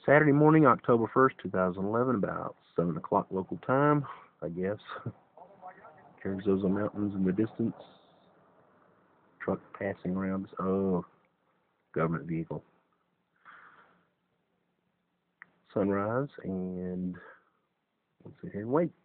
Saturday morning, October 1st, 2011, about 7 o'clock local time, I guess. Carrizozo Mountains in the distance. Truck passing around. Oh, government vehicle. Sunrise, and let's sit here and wait.